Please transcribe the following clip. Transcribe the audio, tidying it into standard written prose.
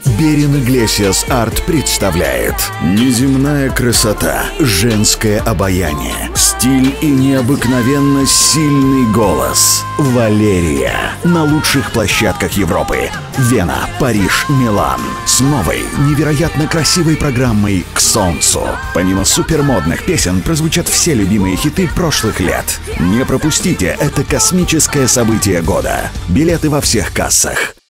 Берин Иглесиас Арт представляет неземная красота, женское обаяние, стиль и необыкновенно сильный голос. Валерия на лучших площадках Европы: Вена, Париж, Милан. С новой, невероятно красивой программой «К солнцу». Помимо супермодных песен прозвучат все любимые хиты прошлых лет. Не пропустите это космическое событие года. Билеты во всех кассах.